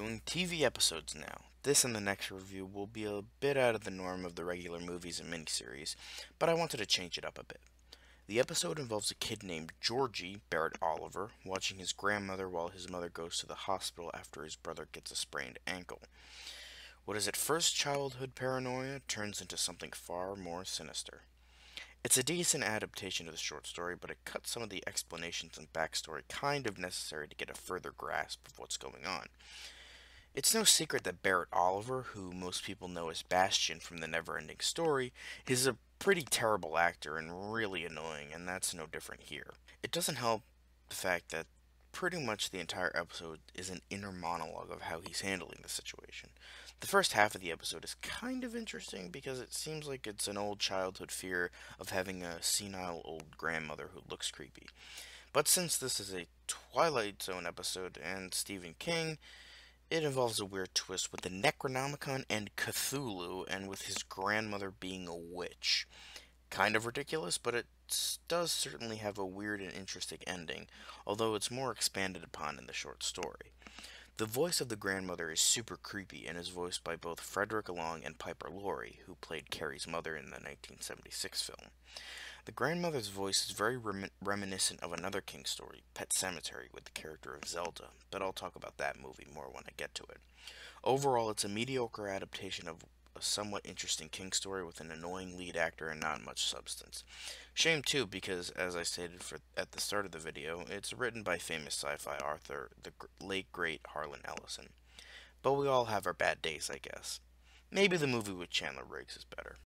doing TV episodes now. This and the next review will be a bit out of the norm of the regular movies and miniseries, but I wanted to change it up a bit. The episode involves a kid named Georgie Barrett Oliver watching his grandmother while his mother goes to the hospital after his brother gets a sprained ankle. What is at first childhood paranoia turns into something far more sinister. It's a decent adaptation of the short story, but it cuts some of the explanations and backstory kind of necessary to get a further grasp of what's going on. It's no secret that Barrett Oliver, who most people know as Bastian from the Neverending Story, is a pretty terrible actor and really annoying, and that's no different here. It doesn't help the fact that pretty much the entire episode is an inner monologue of how he's handling the situation. The first half of the episode is kind of interesting because it seems like it's an old childhood fear of having a senile old grandmother who looks creepy. But since this is a Twilight Zone episode and Stephen King, it involves a weird twist with the Necronomicon and Cthulhu, and with his grandmother being a witch. Kind of ridiculous, but it does certainly have a weird and interesting ending, although it's more expanded upon in the short story. The voice of the grandmother is super creepy and is voiced by both Frederick Long and Piper Laurie, who played Carrie's mother in the 1976 film. The grandmother's voice is very reminiscent of another King story, Pet Sematary, with the character of Zelda, but I'll talk about that movie more when I get to it. Overall, it's a mediocre adaptation of a somewhat interesting King story with an annoying lead actor and not much substance. Shame too, because as I stated at the start of the video, it's written by famous sci-fi author, the late great Harlan Ellison. But we all have our bad days, I guess. Maybe the movie with Chandler Riggs is better.